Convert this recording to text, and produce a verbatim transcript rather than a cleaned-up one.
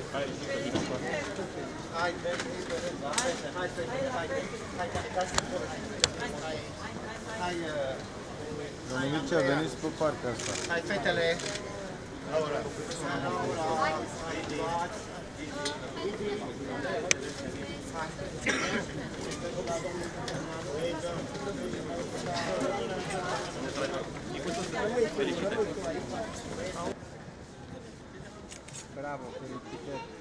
Hai, hai, hai, hai, Domnul Mircea, veniți pe partea asta. hai, fetele. Laura. Bravo, felicitări.